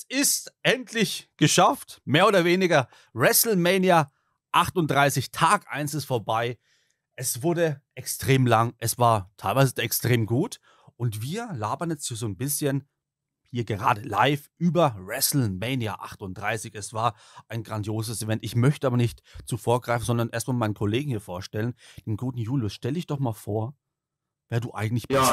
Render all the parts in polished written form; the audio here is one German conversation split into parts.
ist endlich geschafft, mehr oder weniger. WrestleMania 38, Tag 1 ist vorbei. Es wurde extrem lang, es war teilweise extrem gut. Und wir labern jetzt hier so ein bisschen hier gerade live über WrestleMania 38. Es war ein grandioses Event. Ich möchte aber nicht zuvorgreifen, sondern erstmal meinen Kollegen hier vorstellen. Den guten Julius, stell dich doch mal vor, wer du eigentlich bist.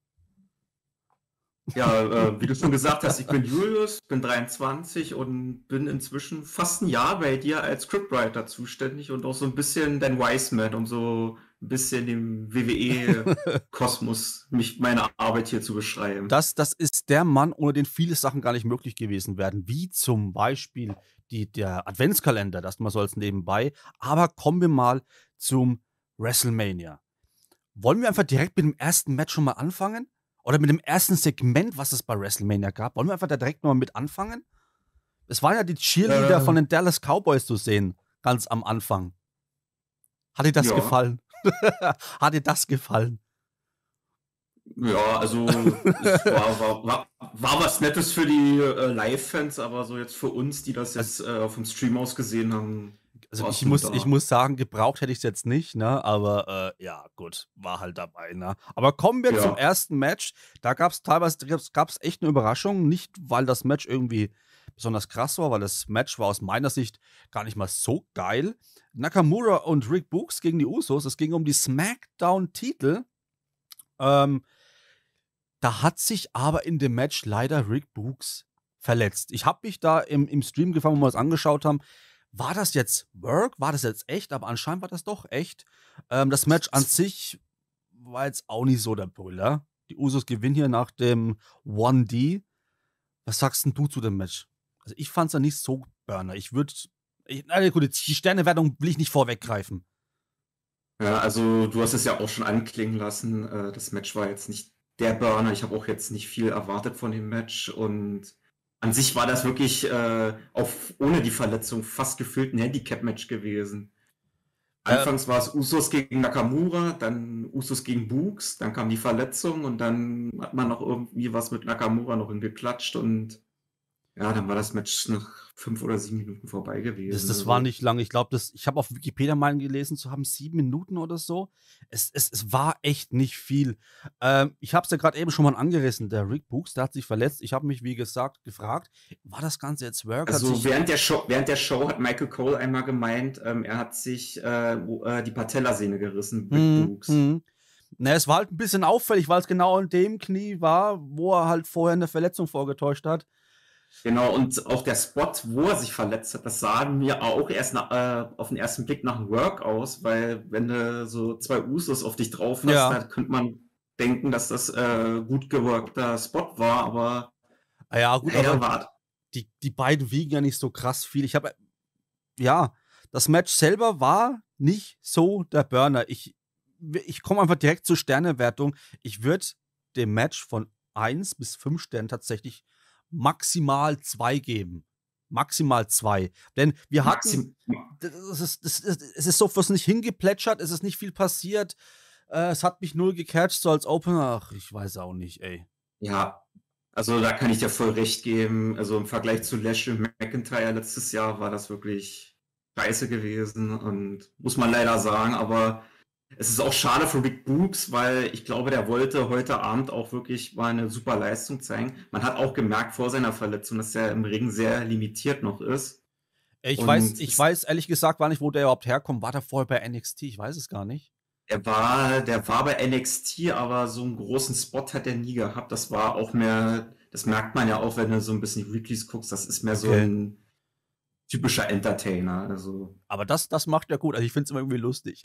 Wie du schon gesagt hast, ich bin Julius, bin 23 und bin inzwischen fast ein Jahr bei dir als Scriptwriter zuständig und auch so ein bisschen dein Wiseman, um so ein bisschen im WWE-Kosmos meine Arbeit hier zu beschreiben. Das ist der Mann, ohne den viele Sachen gar nicht möglich gewesen wären, wie zum Beispiel der Adventskalender, das mal so als nebenbei. Aber kommen wir mal zum WrestleMania. Wollen wir einfach direkt mit dem ersten Match schon mal anfangen? Oder mit dem ersten Segment, was es bei WrestleMania gab? Wollen wir einfach da direkt mal mit anfangen? Es waren ja die Cheerleader von den Dallas Cowboys zu sehen, ganz am Anfang. Hat dir das gefallen? Hat dir das gefallen? Ja, also es war was Nettes für die Live-Fans, aber so jetzt für uns, die das jetzt vom Stream aus gesehen haben. Also ich muss sagen, gebraucht hätte ich es jetzt nicht, ne? Aber ja, gut, war halt dabei, ne? Aber kommen wir zum ersten Match. Da gab es teilweise echt eine Überraschung. Nicht, weil das Match irgendwie besonders krass war, weil das Match war aus meiner Sicht gar nicht mal so geil. Nakamura und Rick Books gegen die Usos. Es ging um die SmackDown-Titel. Da hat sich aber in dem Match leider Rick Books verletzt. Ich habe mich da im Stream gefangen, wo wir es angeschaut haben. War das jetzt Work? War das jetzt echt? Aber anscheinend war das doch echt. Das Match an sich war jetzt auch nicht so der Brüller. Die Usos gewinnen hier nach dem 1D. Was sagst denn du zu dem Match? Also ich fand es ja nicht so Burner. Die Sternewertung will ich nicht vorweggreifen. Ja, also du hast es ja auch schon anklingen lassen. Das Match war jetzt nicht der Burner. Ich habe auch jetzt nicht viel erwartet von dem Match und an sich war das wirklich ohne die Verletzung fast gefühlt ein Handicap-Match gewesen. Anfangs war es Usos gegen Nakamura, dann Usos gegen Books, dann kam die Verletzung und dann hat man noch irgendwie was mit Nakamura noch hingeklatscht und ja, dann war das Match nach 5 oder 7 Minuten vorbei gewesen. Das war nicht lang. Ich glaube, ich habe auf Wikipedia mal gelesen zu haben, 7 Minuten oder so. Es war echt nicht viel. Ich habe es ja gerade eben schon mal angerissen. Der Rick Books, der hat sich verletzt. Ich habe mich, wie gesagt, gefragt, war das Ganze jetzt Work? Also während der Show hat Michael Cole einmal gemeint, er hat sich die Patellasehne gerissen, Rick Books. Na, es war halt ein bisschen auffällig, weil es genau in dem Knie war, wo er halt vorher eine Verletzung vorgetäuscht hat. Genau, und auch der Spot, wo er sich verletzt hat, das sah mir auch erst auf den ersten Blick nach einem Work aus, weil wenn du so 2 Usos auf dich drauf hast, dann könnte man denken, dass das gut geworkter Spot war, aber ja, gut, aber die beiden wiegen ja nicht so krass viel. Das Match selber war nicht so der Burner. Ich komme einfach direkt zur Sternewertung. Ich würde dem Match von 1 bis 5 Sternen tatsächlich maximal 2 geben. Maximal 2. Denn wir hatten. Es ist so was nicht hingeplätschert, es ist nicht viel passiert. Es hat mich null gecatcht, so als Opener. Ach, ich weiß auch nicht, ey. Ja, also da kann ich dir voll recht geben. Also im Vergleich zu Lashley und McIntyre letztes Jahr war das wirklich scheiße gewesen und muss man leider sagen, aber es ist auch schade für Rick Books, weil ich glaube, der wollte heute Abend auch wirklich mal eine super Leistung zeigen. Man hat auch gemerkt vor seiner Verletzung, dass er im Ring sehr limitiert noch ist. Ich weiß ehrlich gesagt gar nicht, wo der überhaupt herkommt. War der vorher bei NXT? Ich weiß es gar nicht. Der war bei NXT, aber so einen großen Spot hat er nie gehabt. Das war auch mehr, das merkt man ja auch, wenn du so ein bisschen Weeklies guckst, das ist mehr so ein typischer Entertainer. Also. Aber das macht ja gut. Also ich finde es immer irgendwie lustig.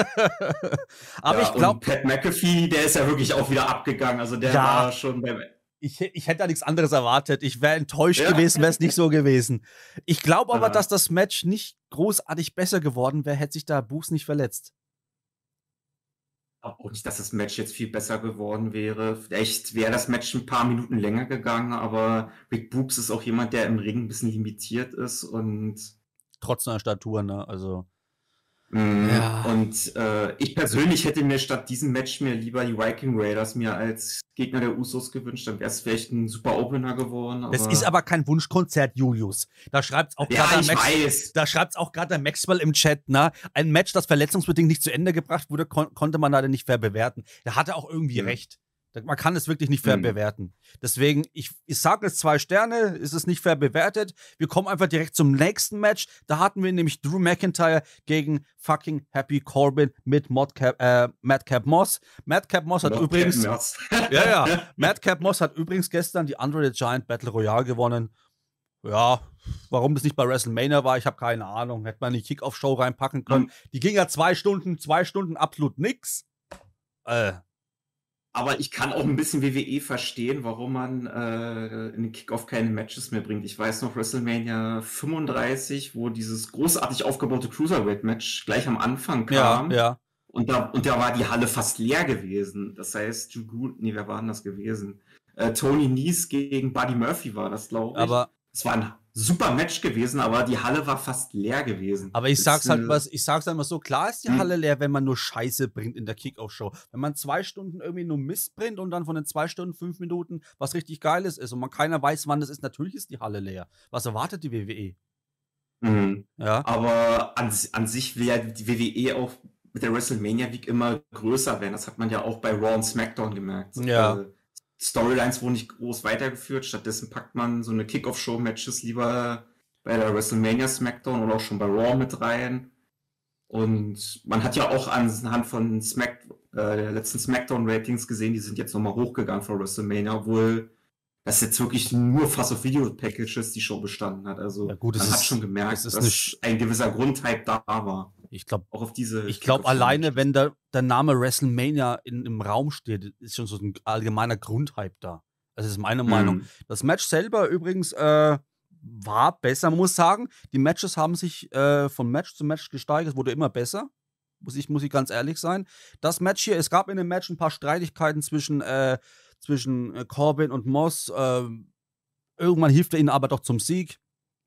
Aber ja, ich glaube, Pat McAfee, der ist ja wirklich auch wieder abgegangen. Also der war schon beim. Ich hätte da nichts anderes erwartet. Ich wäre enttäuscht gewesen, wäre es nicht so gewesen. Ich glaube aber, dass das Match nicht großartig besser geworden wäre, hätte sich da Books nicht verletzt. Auch nicht, dass das Match jetzt viel besser geworden wäre. Vielleicht wäre das Match ein paar Minuten länger gegangen, aber Rick Books ist auch jemand, der im Ring ein bisschen limitiert ist und trotz seiner Statur, ne? Also. Und Und ich persönlich hätte mir statt diesem Match mir lieber die Viking Raiders mir als Gegner der Usos gewünscht. Dann wäre es vielleicht ein super Opener geworden. Das ist aber kein Wunschkonzert, Julius. Da schreibt's auch Ja, gerade ich weiß. Da schreibt's auch gerade der Maxwell im Chat, ne? Ein Match, das verletzungsbedingt nicht zu Ende gebracht wurde, konnte man leider nicht fair bewerten. Da hat er auch irgendwie recht. Man kann es wirklich nicht fair bewerten. Deswegen, ich sage jetzt 2 Sterne, ist es nicht fair bewertet. Wir kommen einfach direkt zum nächsten Match. Da hatten wir nämlich Drew McIntyre gegen fucking Happy Corbin mit Madcap Moss. Madcap Moss hat übrigens Madcap Moss hat übrigens gestern die Andre the Giant Battle Royale gewonnen. Ja, warum das nicht bei WrestleMania war, ich habe keine Ahnung. Hätte man die Kick-Off-Show reinpacken können. Die ging ja 2 Stunden absolut nix. Aber ich kann auch ein bisschen WWE verstehen, warum man in den Kickoff keine Matches mehr bringt. Ich weiß noch WrestleMania 35, wo dieses großartig aufgebaute Cruiserweight-Match gleich am Anfang kam. Ja. Und da war die Halle fast leer gewesen. Das heißt, wer war denn das gewesen? Tony Nese gegen Buddy Murphy war das, glaube ich. Aber es war ein super Match gewesen, aber die Halle war fast leer gewesen. Aber ich sag's halt mal so, klar ist die Halle leer, wenn man nur Scheiße bringt in der Kickoff-Show. Wenn man 2 Stunden irgendwie nur Mist bringt und dann von den 2 Stunden 5 Minuten was richtig Geiles ist und man keiner weiß, wann das ist, natürlich ist die Halle leer. Was erwartet die WWE? Ja. Aber an sich will ja die WWE auch mit der WrestleMania Week immer größer werden. Das hat man ja auch bei Raw und SmackDown gemerkt. Ja. Storylines wurden nicht groß weitergeführt, stattdessen packt man so eine Kick-Off-Show-Matches lieber bei der WrestleMania SmackDown oder auch schon bei Raw mit rein. Und man hat ja auch anhand von der letzten SmackDown-Ratings gesehen, die sind jetzt nochmal hochgegangen vor WrestleMania, obwohl das jetzt wirklich nur Fast-of-Video-Packages die Show bestanden hat. Also ja, gut, man hat schon gemerkt, dass ein gewisser Grundhype da war. Ich glaube, auch auf diese. Ich glaube, alleine, wenn der Name WrestleMania im Raum steht, ist schon so ein allgemeiner Grundhype da. Das ist meine Meinung. Das Match selber übrigens war besser, man muss sagen. Die Matches haben sich von Match zu Match gesteigert, wurde immer besser. Muss ich ganz ehrlich sein. Das Match hier, es gab in dem Match ein paar Streitigkeiten zwischen Corbin und Moss. Irgendwann hilft er ihnen aber doch zum Sieg.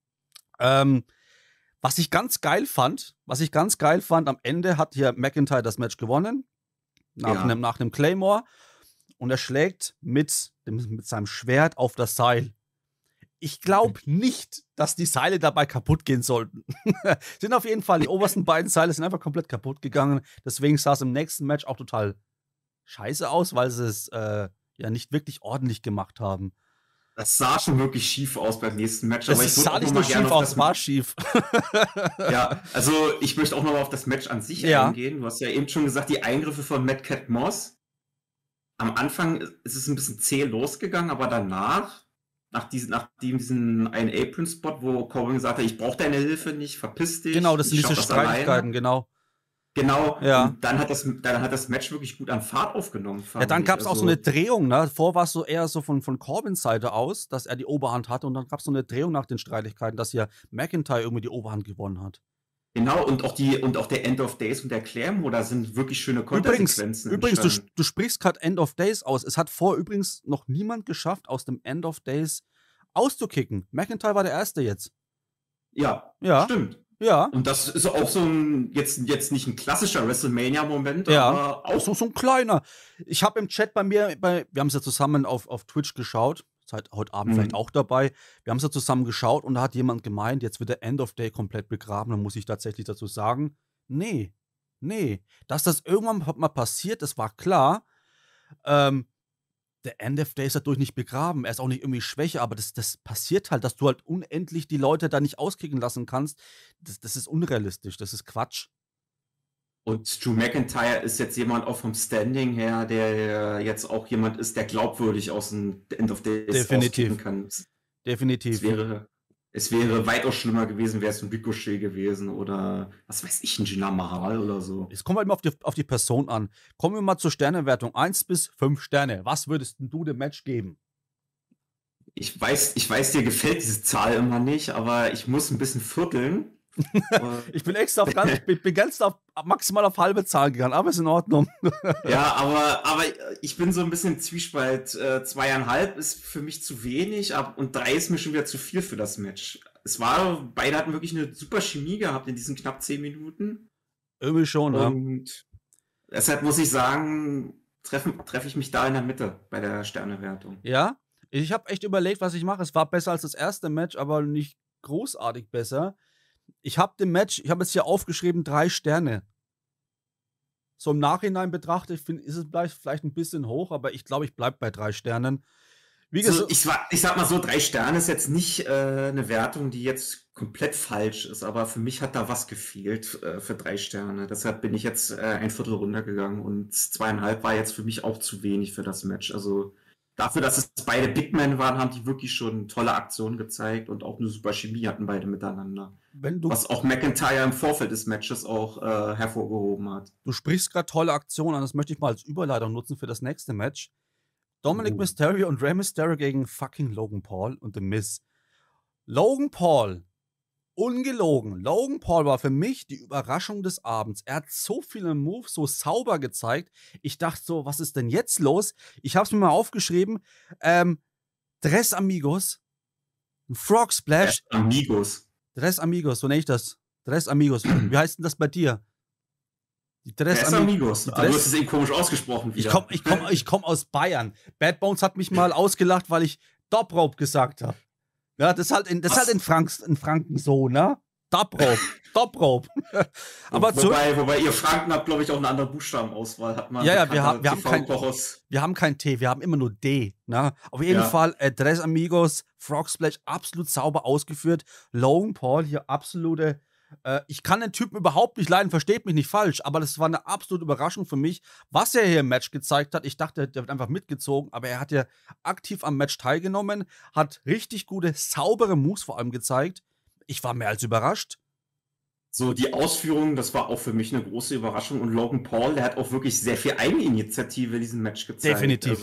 Was ich ganz geil fand, am Ende hat hier McIntyre das Match gewonnen. Nach einem Claymore. Und er schlägt mit seinem Schwert auf das Seil. Ich glaube nicht, dass die Seile dabei kaputt gehen sollten. Sind auf jeden Fall, die obersten beiden Seile sind einfach komplett kaputt gegangen. Deswegen sah es im nächsten Match auch total scheiße aus, weil sie es ja nicht wirklich ordentlich gemacht haben. Das sah schon wirklich schief aus beim nächsten Match. Das sah nicht nur schief aus, war schief. Ja, also ich möchte auch nochmal auf das Match an sich eingehen. Du hast ja eben schon gesagt, die Eingriffe von Madcap Moss. Am Anfang ist es ein bisschen zäh losgegangen, aber danach, nach diesem einen Apron-Spot, wo Corbin gesagt hat, ich brauche deine Hilfe nicht, verpiss dich. Genau, das sind diese Streitigkeiten, genau. Genau, ja. Und dann hat das Match wirklich gut an Fahrt aufgenommen. Ja, dann gab es auch so eine Drehung, ne? Vorher war es so eher so von Corbins Seite aus, dass er die Oberhand hatte und dann gab es so eine Drehung nach den Streitigkeiten, dass hier McIntyre irgendwie die Oberhand gewonnen hat. Genau, und auch der End of Days und der Claymore, da sind wirklich schöne Kontersequenzen. Übrigens, du sprichst gerade End of Days aus. Es hat übrigens noch niemand geschafft, aus dem End of Days auszukicken. McIntyre war der Erste jetzt. Ja, stimmt. Ja. Und das ist auch so jetzt nicht ein klassischer WrestleMania-Moment, aber auch so ein kleiner. Ich habe im Chat wir haben es ja zusammen auf Twitch geschaut, seid heute Abend vielleicht auch dabei. Wir haben es ja zusammen geschaut und da hat jemand gemeint, jetzt wird der End of Day komplett begraben. Dann muss ich tatsächlich dazu sagen, nee. Dass das irgendwann mal passiert, das war klar. Der End of Day ist dadurch nicht begraben. Er ist auch nicht irgendwie schwächer, aber das passiert halt, dass du halt unendlich die Leute da nicht auskicken lassen kannst. Das ist unrealistisch, das ist Quatsch. Und Drew McIntyre ist jetzt jemand auch vom Standing her, der jetzt auch jemand ist, der glaubwürdig aus dem End of Days auskicken kann. Definitiv. Es wäre weitaus schlimmer gewesen, wäre es ein Ricochet gewesen oder, was weiß ich, ein Jinder Mahal oder so. Es kommt halt immer auf die Person an. Kommen wir mal zur Sternewertung. 1 bis 5 Sterne. Was würdest du dem Match geben? Ich weiß, dir gefällt diese Zahl immer nicht, aber ich muss ein bisschen vierteln. Ich bin extra maximal auf halbe Zahl gegangen, aber ist in Ordnung. Ja, aber ich bin so ein bisschen im Zwiespalt. 2,5 ist für mich zu wenig und 3 ist mir schon wieder zu viel für das Match. Beide hatten wirklich eine super Chemie gehabt in diesen knapp 10 Minuten. Irgendwie schon, ja. Und deshalb muss ich sagen, treffe ich mich da in der Mitte bei der Sternewertung. Ja, ich habe echt überlegt, was ich mache. Es war besser als das erste Match, aber nicht großartig besser. Ich habe jetzt hier aufgeschrieben 3 Sterne. So im Nachhinein betrachtet, ist es vielleicht ein bisschen hoch, aber ich glaube, ich bleibe bei 3 Sternen. Wie Also gesagt, ich sag mal so, 3 Sterne ist jetzt nicht eine Wertung, die jetzt komplett falsch ist, aber für mich hat da was gefehlt für 3 Sterne. Deshalb bin ich jetzt ein Viertel runtergegangen und 2,5 war jetzt für mich auch zu wenig für das Match. Also dafür, dass es beide Big Men waren, haben die wirklich schon tolle Aktionen gezeigt und auch eine super Chemie hatten beide miteinander. Was auch McIntyre im Vorfeld des Matches auch hervorgehoben hat. Du sprichst gerade tolle Aktionen an, das möchte ich mal als Überleitung nutzen für das nächste Match. Dominic Mysterio und Rey Mysterio gegen fucking Logan Paul und The Miz. Logan Paul, ungelogen, Logan Paul war für mich die Überraschung des Abends. Er hat so viele Moves so sauber gezeigt. Ich dachte so, was ist denn jetzt los? Ich habe es mir mal aufgeschrieben. Tres Amigos, ein Frog Splash. Tres Amigos, so nenne ich das. Tres Amigos. Wie heißt denn das bei dir? Die Tres Amigos. Du hast es eben komisch ausgesprochen wieder. Ich komm aus Bayern. Bad Bones hat mich mal ausgelacht, weil ich Dobrope gesagt habe. Ja, das ist halt in Franken so, ne? Dobrope. Aber wobei ihr Franken habt, glaube ich, auch eine andere Buchstabenauswahl. Hat man ja, wir haben kein T, wir haben immer nur D. Ne? Auf jeden Fall, Tres Amigos, Frog Splash, absolut sauber ausgeführt. Logan Paul hier absolute. Ich kann den Typen überhaupt nicht leiden, versteht mich nicht falsch, aber das war eine absolute Überraschung für mich, was er hier im Match gezeigt hat. Ich dachte, der wird einfach mitgezogen, aber er hat ja aktiv am Match teilgenommen, hat richtig gute, saubere Moves vor allem gezeigt. Ich war mehr als überrascht. So, die Ausführung, das war auch für mich eine große Überraschung. Und Logan Paul, der hat auch wirklich sehr viel Eigeninitiative in diesem Match gezeigt. Definitiv.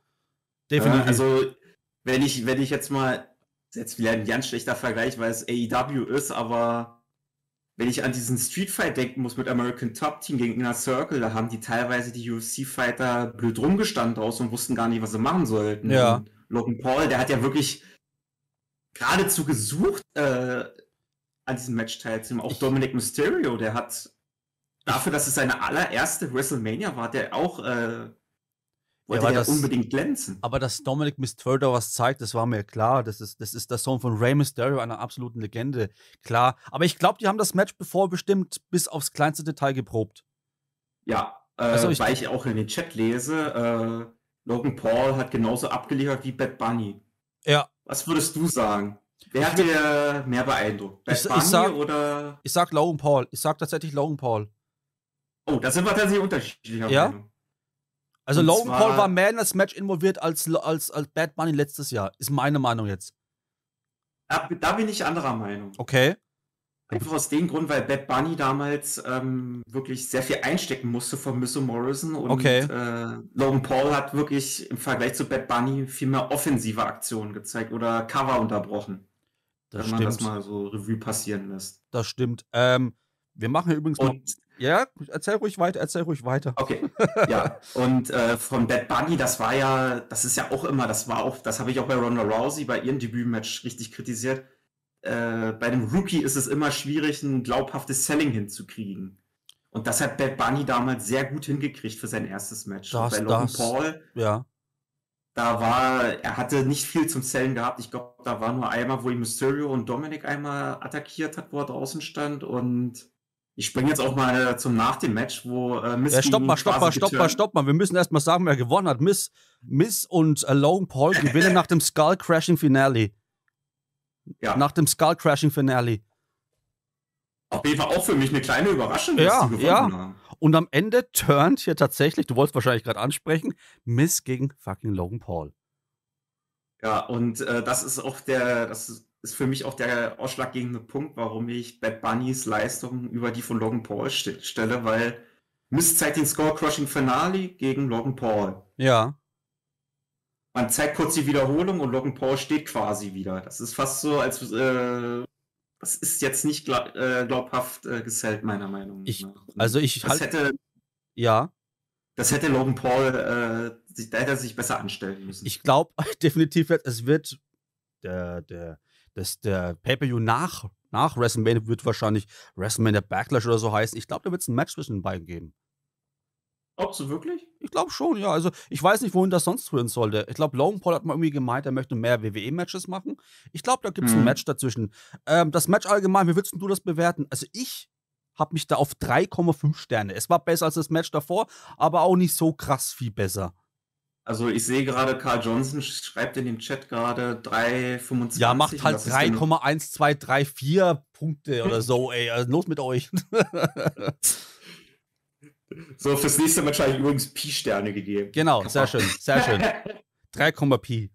Also wenn ich jetzt mal, jetzt wieder ein ganz schlechter Vergleich, weil es AEW ist, aber wenn ich an diesen Street Fight denken muss mit American Top Team gegen Inner Circle, da haben die teilweise die UFC-Fighter blöd rumgestanden draußen und wussten gar nicht, was sie machen sollten. Ja. Und Logan Paul, der hat ja wirklich geradezu gesucht, an diesem Match teilzunehmen. Auch Dominic Mysterio, der hat dafür, dass es seine allererste WrestleMania war, der auch wollte der unbedingt glänzen. Aber dass Dominic Mysterio was zeigt, das war mir klar. Das ist der Sohn von Rey Mysterio, einer absoluten Legende. Klar. Aber ich glaube, die haben das Match bevor bestimmt bis aufs kleinste Detail geprobt. Ja, weil ich auch in den Chat lese, Logan Paul hat genauso abgeliefert wie Bad Bunny. Ja. Was würdest du sagen? Wer hat dir mehr beeindruckt? Bad Bunny oder? Ich sag Logan Paul. Ich sag tatsächlich Logan Paul. Oh, da sind wir tatsächlich unterschiedlicher Meinung. Also Logan Paul war mehr in das Match involviert als Bad Bunny letztes Jahr. Ist meine Meinung jetzt. Da bin ich anderer Meinung. Okay. Einfach aus dem Grund, weil Bad Bunny damals wirklich sehr viel einstecken musste von Miz und Morrison. Und Logan Paul hat wirklich im Vergleich zu Bad Bunny viel mehr offensive Aktionen gezeigt oder Cover unterbrochen. Wenn man das mal so Revue passieren lässt. Das stimmt. Wir machen hier übrigens noch. Ja, erzähl ruhig weiter. Okay, ja. Und von Bad Bunny, das ist ja auch immer, das habe ich auch bei Ronda Rousey bei ihrem Debütmatch richtig kritisiert. Bei dem Rookie ist es immer schwierig, ein glaubhaftes Selling hinzukriegen. Und das hat Bad Bunny damals sehr gut hingekriegt für sein erstes Match. Bei Logan Paul, er hatte nicht viel zum Sellen gehabt. Ich glaube, da war nur einmal, wo ihn Mysterio und Dominic einmal attackiert hat, wo er draußen stand. Und ich springe jetzt auch mal zum nach dem Match, wo Miz stopp mal. Wir müssen erst mal sagen, wer gewonnen hat. Miz und Logan Paul gewinnen nach dem Skull Crashing Finale. Ja. Nach dem Skull Crashing Finale. Auf jeden Fall auch für mich eine kleine Überraschung, dass sie gewonnen haben. Und am Ende turnt hier tatsächlich, du wolltest wahrscheinlich gerade ansprechen, Miz gegen fucking Logan Paul. Ja, und das ist für mich auch der ausschlaggebende Punkt, warum ich Bad Bunnys Leistung über die von Logan Paul stelle, weil Miz zeigt den Skull-Crushing Finale gegen Logan Paul. Ja. Man zeigt kurz die Wiederholung und Logan Paul steht quasi wieder. Das ist fast so, als das ist jetzt nicht glaubhaft gesellt, meiner Meinung nach. Das hätte Logan Paul, da hätte er sich besser anstellen müssen. Ich glaube definitiv, es wird der Pay-Per-View nach nach WrestleMania wird wahrscheinlich WrestleMania Backlash oder so heißen. Ich glaube, da wird es ein Match zwischen den beiden geben. Glaubst du wirklich? Ich glaube schon, ja. Also, ich weiß nicht, wohin das sonst führen sollte. Ich glaube, Logan Paul hat mal irgendwie gemeint, er möchte mehr WWE-Matches machen. Ich glaube, da gibt es ein Match dazwischen. Das Match allgemein, wie würdest du das bewerten? Also, ich habe mich da auf 3,5 Sterne. Es war besser als das Match davor, aber auch nicht so krass viel besser. Also ich sehe gerade, Carl Johnson schreibt in den Chat gerade 3,25. Ja, macht halt 3,1234 Punkte oder so, ey. Also los mit euch. So, fürs nächste Match habe ich übrigens Pi-Sterne gegeben. Genau, Kappa. Sehr schön, sehr schön. 3, Pi.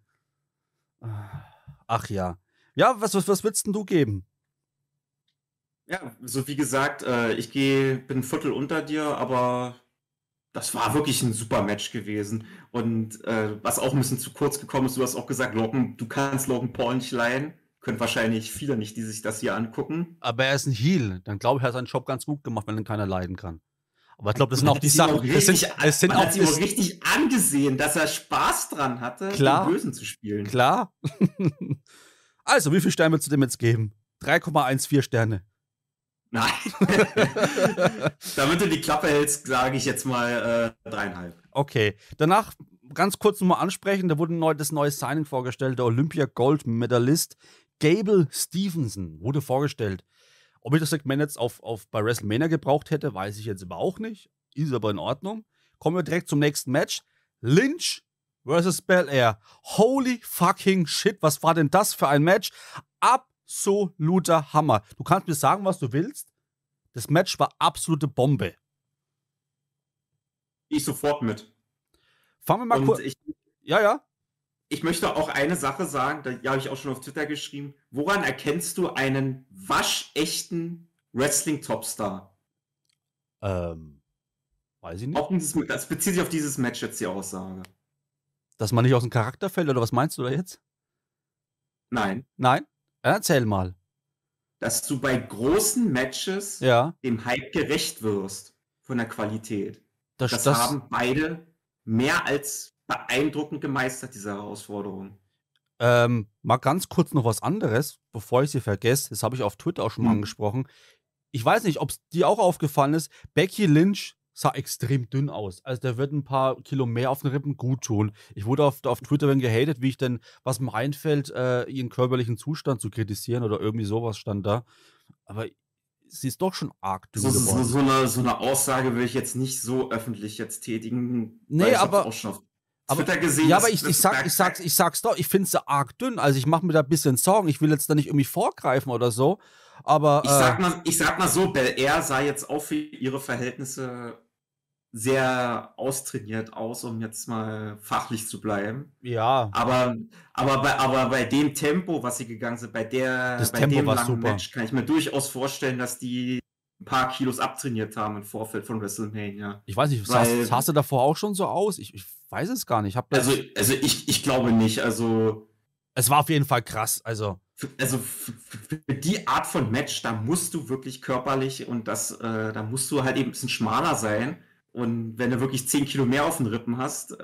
Ach ja. Ja, was würdest denn du geben? Ja, so wie gesagt, ich bin ein Viertel unter dir, aber das war wirklich ein super Match gewesen. Und was auch ein bisschen zu kurz gekommen ist, du hast auch gesagt, du kannst Logan Paul nicht leiden. Können wahrscheinlich viele nicht, die sich das hier angucken. Aber er ist ein Heel. Dann glaube ich, er hat seinen Job ganz gut gemacht, wenn ihn keiner leiden kann. Aber ich glaube, das sind auch die Sachen. Man hat ihm auch richtig angesehen, dass er Spaß dran hatte, den Bösen zu spielen. Klar. Also, wie viel Sterne würdest du dem jetzt geben? 3,14 Sterne. Nein. Damit du die Klappe hältst, sage ich jetzt mal 3,5. Okay. Danach ganz kurz nochmal ansprechen, da wurde das neue Signing vorgestellt, der Olympia-Gold-Medalist Gable Stevenson wurde vorgestellt. Ob ich das Segment jetzt bei WrestleMania gebraucht hätte, weiß ich jetzt aber auch nicht. Ist aber in Ordnung. Kommen wir direkt zum nächsten Match. Lynch vs. Belair. Holy fucking shit, was war denn das für ein Match? Absoluter Hammer. Du kannst mir sagen, was du willst. Das Match war absolute Bombe. Ich sofort mit. Fangen wir mal kurz. Ja. Ich möchte auch eine Sache sagen, da habe ich auch schon auf Twitter geschrieben. Woran erkennst du einen waschechten Wrestling-Topstar? Weiß ich nicht. Das bezieht sich auf dieses Match jetzt, die Aussage. Dass man nicht aus dem Charakter fällt, oder was meinst du da jetzt? Nein. Nein? Erzähl mal. Dass du bei großen Matches dem Hype gerecht wirst von der Qualität. Das haben beide mehr als beeindruckend gemeistert, diese Herausforderung. Mal ganz kurz noch was anderes, bevor ich sie vergesse. Das habe ich auf Twitter auch schon mal angesprochen. Ich weiß nicht, ob es dir auch aufgefallen ist. Becky Lynch sah extrem dünn aus. Also der wird ein paar Kilo mehr auf den Rippen gut tun. Ich wurde auf Twitter gehatet, wie ich denn, was mir einfällt, ihren körperlichen Zustand zu kritisieren oder irgendwie sowas stand da. Aber sie ist doch schon arg dünn geworden. So eine Aussage will ich jetzt nicht so öffentlich jetzt tätigen. Nee, aber auch schon auf Twitter gesehen. Ja, aber ich sag's doch, ich finde sie arg dünn. Also ich mache mir da ein bisschen Sorgen. Ich will jetzt da nicht irgendwie vorgreifen oder so. Aber ich sag mal so, Belair sah jetzt auch für ihre Verhältnisse sehr austrainiert aus, um jetzt mal fachlich zu bleiben. Ja. Aber bei dem Tempo, was sie gegangen sind, bei dem langen Match, kann ich mir durchaus vorstellen, dass die ein paar Kilos abtrainiert haben im Vorfeld von WrestleMania. Ich weiß nicht, sahst du davor auch schon so aus? Ich weiß es gar nicht. Ich glaube nicht. Also es war auf jeden Fall krass. Also für die Art von Match, da musst du wirklich körperlich und da musst du halt eben ein bisschen schmaler sein. Und wenn du wirklich 10 Kilo mehr auf den Rippen hast,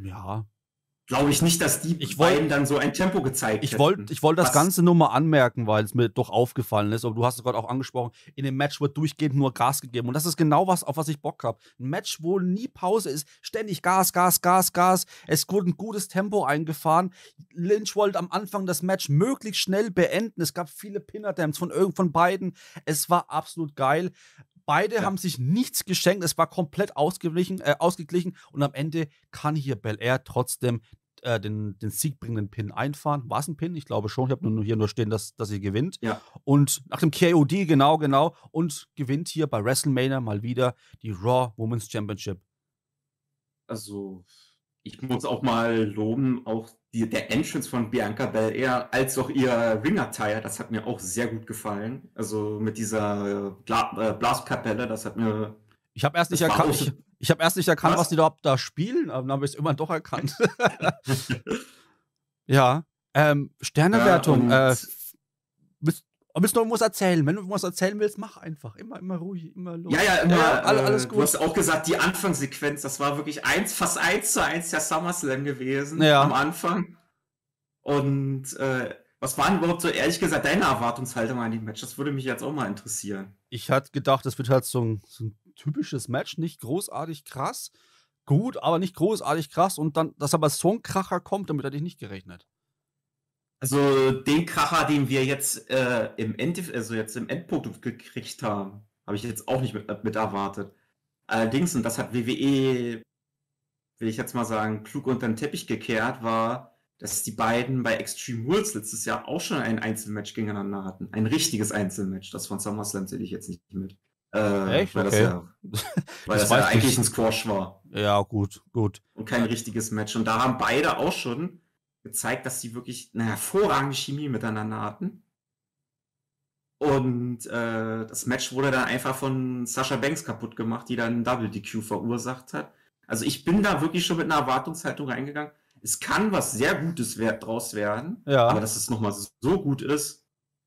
glaube ich nicht, dass die beiden dann so ein Tempo gezeigt hätten. Ich wollte das Ganze nur mal anmerken, weil es mir doch aufgefallen ist. Aber du hast es gerade auch angesprochen, in dem Match wird durchgehend nur Gas gegeben. Und das ist genau auf was ich Bock habe. Ein Match, wo nie Pause ist, ständig Gas. Es wurde ein gutes Tempo eingefahren. Lynch wollte am Anfang das Match möglichst schnell beenden. Es gab viele Pinner-Dams von beiden. Es war absolut geil. Beide haben sich nichts geschenkt, es war komplett ausgeglichen und am Ende kann hier Belair trotzdem den siegbringenden Pin einfahren. War es ein Pin? Ich glaube schon. Ich habe nur stehen, dass sie gewinnt. Ja. Und nach dem KOD, genau, und gewinnt hier bei WrestleMania mal wieder die Raw Women's Championship. Also, ich muss auch mal loben, auch der Entrance von Bianca Belair, als auch ihr Ring-Attire, das hat mir auch sehr gut gefallen. Also mit dieser Blaskapelle, das hat mir... Ich habe erst nicht erkannt, was die da spielen, aber dann habe ich es irgendwann doch erkannt. Ja. Sternewertung. Willst du noch was erzählen? Wenn du was erzählen willst, mach einfach. Immer ruhig, immer los. Ja, alles gut. Du hast auch gesagt, die Anfangssequenz, das war wirklich fast 1:1 der SummerSlam gewesen am Anfang. Und Was waren überhaupt so, ehrlich gesagt, deine Erwartungshaltung an dem Match? Das würde mich jetzt auch mal interessieren. Ich hatte gedacht, das wird halt so ein typisches Match, nicht großartig krass, gut, aber nicht großartig krass und dann, dass aber so ein Kracher kommt, damit hätte ich nicht gerechnet. Also den Kracher, den wir jetzt jetzt im Endprodukt gekriegt haben, habe ich jetzt auch nicht mit erwartet. Allerdings, und das hat WWE, will ich jetzt mal sagen, klug unter den Teppich gekehrt, war, dass die beiden bei Extreme Rules letztes Jahr auch schon ein Einzelmatch gegeneinander hatten. Ein richtiges Einzelmatch. Das von SummerSlam zähle ich jetzt nicht mit. Echt? Weil Okay. das ja eigentlich ein Squash war. Ja, gut. Und kein richtiges Match. Und da haben beide auch schon gezeigt, dass sie wirklich eine hervorragende Chemie miteinander hatten. Und das Match wurde dann einfach von Sasha Banks kaputt gemacht, die dann Double DQ verursacht hat. Also ich bin da wirklich schon mit einer Erwartungshaltung reingegangen. Es kann was sehr Gutes draus werden, Ja. aber dass es nochmal so gut ist.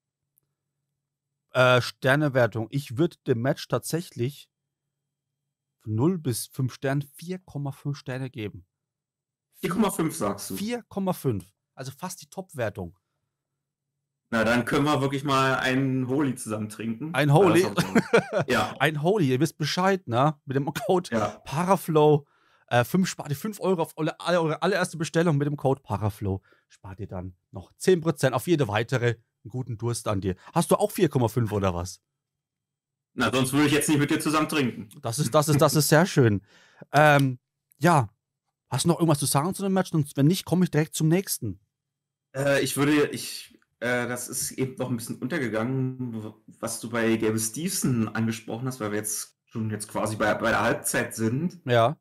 Sternewertung. Ich würde dem Match tatsächlich von 0 bis 5 Sternen 4,5 Sterne geben. 4,5 sagst du. 4,5. Also fast die Top-Wertung. Na, dann können wir wirklich mal einen Holy zusammen trinken. Ein Holy? Ja. Ein Holy, ihr wisst Bescheid, ne? Mit dem Code Paraflow. 5 € auf eure allererste Bestellung mit dem Code Paraflow. Spart ihr dann noch 10% auf jede weitere. Einen guten Durst an dir. Hast du auch 4,5 oder was? Na, sonst würde ich jetzt nicht mit dir zusammen trinken. Das ist sehr schön. Ja. Hast du noch irgendwas zu sagen zu dem Match? Und wenn nicht, komme ich direkt zum nächsten. Das ist eben noch ein bisschen untergegangen, was du bei Gable Steveson angesprochen hast, weil wir jetzt quasi bei der Halbzeit sind. Ja.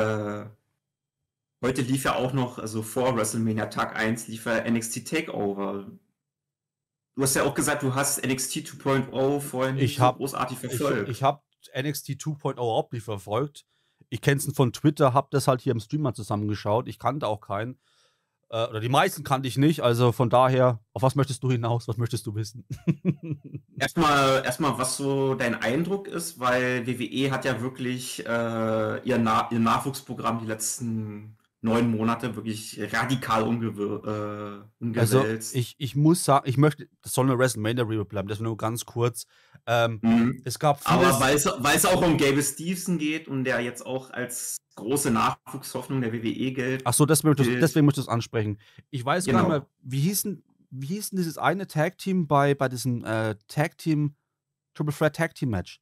Heute lief ja auch noch, also vor WrestleMania Tag 1 lief ja NXT Takeover. Du hast ja auch gesagt, du hast NXT 2.0 vorhin nicht so großartig verfolgt. Ich habe NXT 2.0 überhaupt nicht verfolgt. Ich kenne es von Twitter, habe das halt hier im Stream mal zusammengeschaut. Ich kannte auch keinen. Oder die meisten kannte ich nicht. Also von daher, auf was möchtest du hinaus? Was möchtest du wissen? Erstmal, was so dein Eindruck ist, weil WWE hat ja wirklich ihr Nachwuchsprogramm die letzten 9 Monate wirklich radikal umgewälzt. Also ich muss sagen, das soll eine WrestleMania-Review bleiben, das nur ganz kurz. Es gab vieles. Aber weil es auch um Gable Steveson geht und der jetzt auch als große Nachwuchshoffnung der WWE gilt. Ach so, deswegen möchte ich das ansprechen. Ich weiß gar nicht mehr, wie hieß denn dieses eine Tag-Team bei diesem Tag-Team, Triple Threat Tag-Team-Match?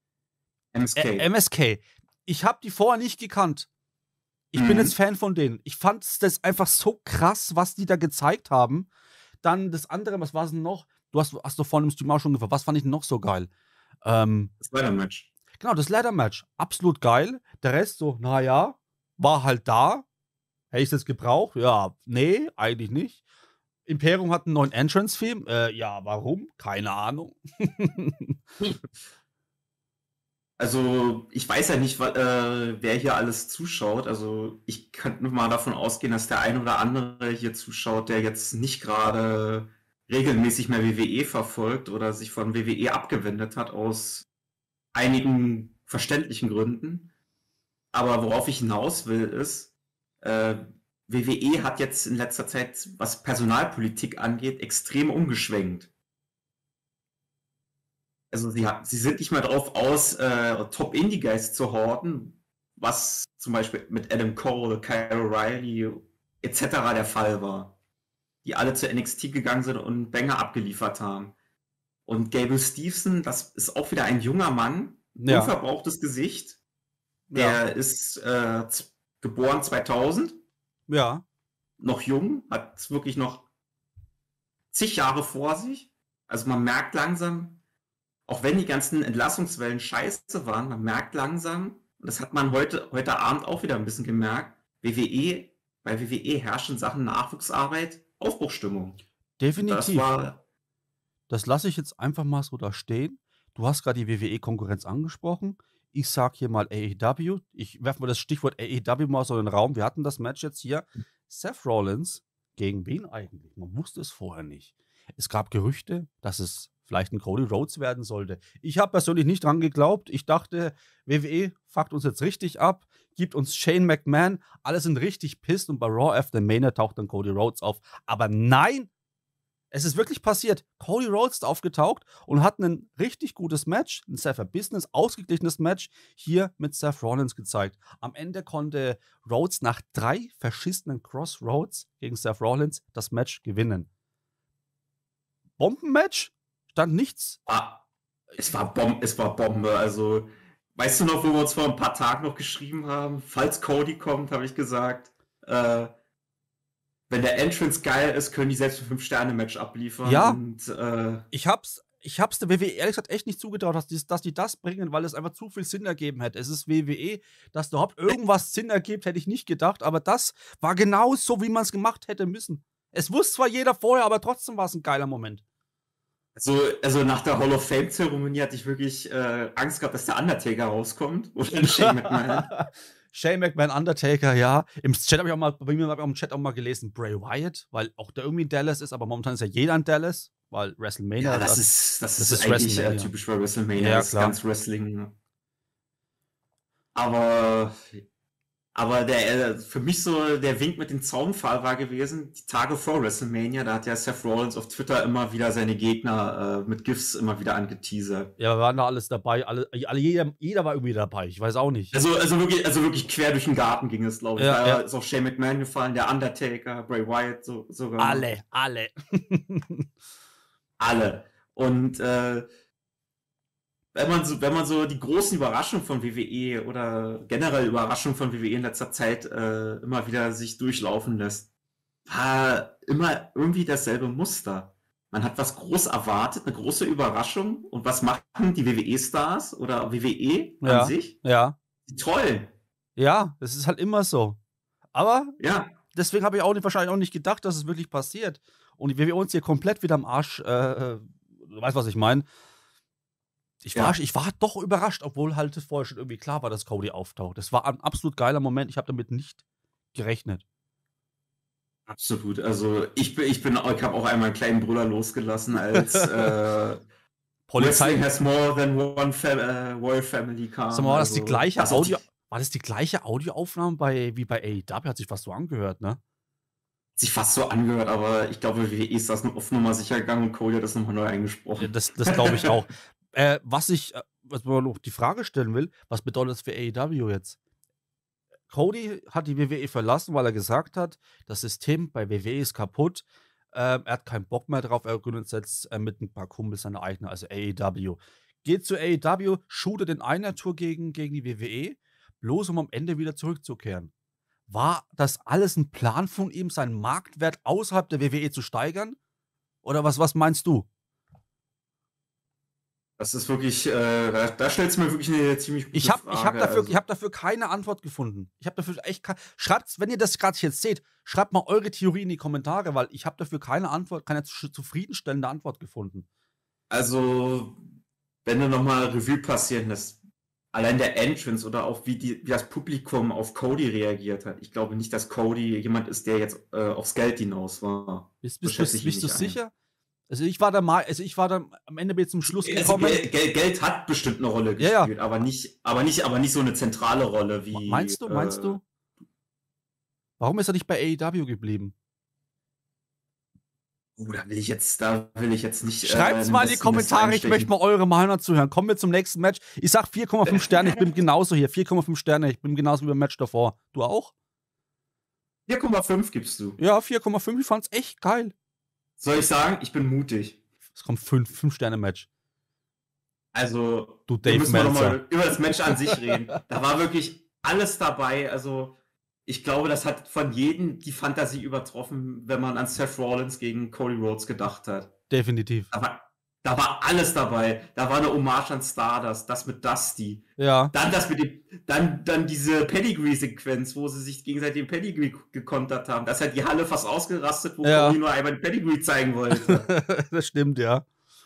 MSK. Ich habe die vorher nicht gekannt. Ich bin jetzt Fan von denen. Ich fand das einfach so krass, was die da gezeigt haben. Dann das andere, was war es denn noch? Du hast doch vorhin im Stream auch schon gefragt, was fand ich noch so geil? Das Ladder-Match. Genau, das Ladder-Match. Absolut geil. Der Rest so, naja, war halt da. Hätte ich das gebraucht? Ja, nee, eigentlich nicht. Imperium hat einen neuen Entrance-Theme. Ja, warum? Keine Ahnung. Also, ich weiß ja nicht, wer hier alles zuschaut. Also, ich könnte mal davon ausgehen, dass der ein oder andere hier zuschaut, der jetzt nicht gerade regelmäßig mehr WWE verfolgt oder sich von WWE abgewendet hat aus einigen verständlichen Gründen. Aber worauf ich hinaus will, ist, WWE hat jetzt in letzter Zeit, was Personalpolitik angeht, extrem umgeschwenkt. Also sie sind nicht mehr drauf aus, Top-Indie-Guys zu horten, was zum Beispiel mit Adam Cole, Kyle O'Reilly etc. der Fall war. Die alle zu NXT gegangen sind und Banger abgeliefert haben. Und Gable Steveson, das ist auch wieder ein junger Mann, unverbrauchtes Gesicht. Der ist geboren 2000. Ja. Noch jung, hat wirklich noch zig Jahre vor sich. Also man merkt langsam, auch wenn die ganzen Entlassungswellen scheiße waren, man merkt langsam, und das hat man heute Abend auch wieder ein bisschen gemerkt, bei WWE herrschen Sachen Nachwuchsarbeit, Aufbruchstimmung. Definitiv. Das lasse ich jetzt einfach mal so da stehen. Du hast gerade die WWE-Konkurrenz angesprochen. Ich sage hier mal AEW. Ich werfe mal das Stichwort AEW mal so in den Raum. Wir hatten das Match jetzt hier. Seth Rollins gegen wen eigentlich? Man wusste es vorher nicht. Es gab Gerüchte, dass es vielleicht ein Cody Rhodes werden sollte. Ich habe persönlich nicht dran geglaubt. Ich dachte, WWE fuckt uns jetzt richtig ab, gibt uns Shane McMahon. Alle sind richtig pisst und bei Raw After Mania taucht dann Cody Rhodes auf. Aber nein, Es ist wirklich passiert. Cody Rhodes ist aufgetaucht und hat ein richtig gutes Match, ein sehr Business, ausgeglichenes Match hier mit Seth Rollins gezeigt. Am Ende konnte Rhodes nach 3 verschissenen Crossroads gegen Seth Rollins das Match gewinnen. Bombenmatch? Stand nichts. Es war Bombe. Also, weißt du noch, wo wir uns vor ein paar Tagen noch geschrieben haben? Falls Cody kommt, habe ich gesagt, wenn der Entrance geil ist, können die selbst ein 5-Sterne-Match abliefern. Ja. Und, ich hab's der WWE ehrlich gesagt echt nicht zugetraut, dass die das bringen, weil es einfach zu viel Sinn ergeben hätte. Es ist WWE, dass da überhaupt irgendwas Sinn ergibt, hätte ich nicht gedacht, aber das war genau so, wie man es gemacht hätte müssen. Es wusste zwar jeder vorher, aber trotzdem war es ein geiler Moment. Also nach der Hall of Fame-Zeremonie hatte ich wirklich Angst gehabt, dass der Undertaker rauskommt. Oder Shane McMahon. Shane McMahon, Undertaker, ja. Im Chat habe ich auch mal, bei mir im Chat auch mal gelesen, Bray Wyatt, weil auch der irgendwie in Dallas ist, aber momentan ist ja jeder in Dallas, weil WrestleMania. Ja, das ist eigentlich typisch bei WrestleMania, ja, das ist ganz Wrestling. Aber der für mich so der Wink mit dem Zaunpfahl war gewesen, die Tage vor WrestleMania, da hat ja Seth Rollins auf Twitter immer wieder seine Gegner mit GIFs immer wieder angeteasert. Ja, wir waren da alles dabei, jeder war irgendwie dabei, ich weiß auch nicht. Also wirklich quer durch den Garten ging es, glaube ich. Da ist auch Shane McMahon gefallen, der Undertaker, Bray Wyatt sogar. Alle. Alle. Und wenn man so die großen Überraschungen von WWE oder generell Überraschungen von WWE in letzter Zeit immer wieder sich durchlaufen lässt, war immer irgendwie dasselbe Muster. Man hat was groß erwartet, eine große Überraschung, und was machen die WWE-Stars oder WWE an sich? Ja. Die trollen. Ja, das ist halt immer so. Aber ja, deswegen habe ich wahrscheinlich auch nicht gedacht, dass es wirklich passiert. Und die WWE uns hier komplett wieder am Arsch, du weißt, was ich meine. Ich war doch überrascht, obwohl halt vorher schon irgendwie klar war, dass Cody auftaucht. Das war ein absolut geiler Moment. Ich habe damit nicht gerechnet. Absolut. Also ich habe auch einmal einen kleinen Brüller losgelassen, als Polizei has more than one Royal Family kam. Sag mal, war das die gleiche Audioaufnahme wie bei AEW? Hat sich fast so angehört, ne? Sich fast so angehört, aber ich glaube, WWE ist das auf Nummer sicher gegangen und Cody hat das nochmal neu eingesprochen. Ja, das glaube ich auch. Was man noch die Frage stellen will, was bedeutet das für AEW jetzt? Cody hat die WWE verlassen, weil er gesagt hat, das System bei WWE ist kaputt. Er hat keinen Bock mehr drauf. Er gründet jetzt mit ein paar Kumpels seine eigene, also AEW. Geht zu AEW, shootet in einer Tour gegen die WWE, bloß um am Ende wieder zurückzukehren. War das alles ein Plan von ihm, seinen Marktwert außerhalb der WWE zu steigern? Oder was meinst du? Das ist wirklich, da stellst du mir wirklich eine ziemlich gute Frage. Ich hab dafür keine Antwort gefunden. Ich habe dafür echt schreibt, wenn ihr das gerade jetzt seht, schreibt mal eure Theorie in die Kommentare, weil ich habe dafür keine zufriedenstellende Antwort gefunden. Also, wenn du nochmal Revue passieren lässt, allein der Entrance oder auch wie das Publikum auf Cody reagiert hat. Ich glaube nicht, dass Cody jemand ist, der jetzt aufs Geld hinaus war. Bist du sicher? Also ich war dann am Ende zum Schluss gekommen. Geld hat bestimmt eine Rolle gespielt, aber nicht so eine zentrale Rolle wie. Meinst du? Warum ist er nicht bei AEW geblieben? Da will ich jetzt nicht. Schreibt's mal in die Kommentare, ich möchte mal eure Meinung dazu hören. Kommen wir zum nächsten Match. Ich sag 4,5 Sterne, ich bin genauso hier. 4,5 Sterne, ich bin genauso wie beim Match davor. Du auch? 4,5 gibst du. Ja, 4,5, ich fand's echt geil. Soll ich sagen, ich bin mutig. Es kommt 5 Sterne Match. Also, du Dave müssen wir nochmal über das Match an sich reden. Da war wirklich alles dabei. Also, ich glaube, das hat von jedem die Fantasie übertroffen, wenn man an Seth Rollins gegen Cody Rhodes gedacht hat. Definitiv. Da war alles dabei. Da war eine Hommage an Stardust, das mit Dusty. Ja. Dann diese Pedigree-Sequenz, wo sie sich gegenseitig den Pedigree gekontert haben. Das hat die Halle fast ausgerastet, wo Cody nur einmal den Pedigree zeigen wollte. Das stimmt, ja.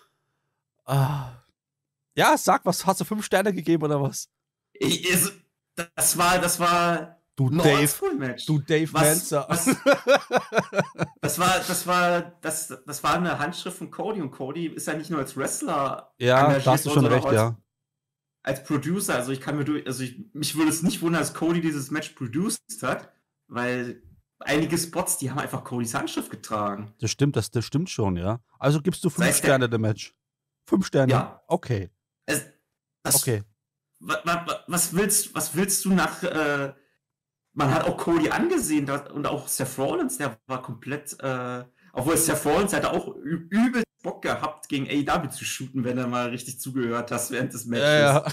Ja, sag, was hast du 5 Sterne gegeben oder was? Das war Du Dave Meltzer. Das war eine Handschrift von Cody, und Cody ist ja nicht nur als Wrestler engagiert, da hast du schon recht, als Producer. Also mich würde es nicht wundern, dass Cody dieses Match produced hat, weil einige Spots, die haben einfach Codys Handschrift getragen. Das stimmt schon, ja. Also gibst du 5 heißt, Sterne dem Match. 5 Sterne? Ja. Okay. Okay. Was willst du nach. Man hat auch Cody angesehen und auch Seth Rollins, der war komplett. Obwohl Seth Rollins hatte auch übel Bock gehabt, gegen AEW zu shooten, wenn er mal richtig zugehört hast während des Matches.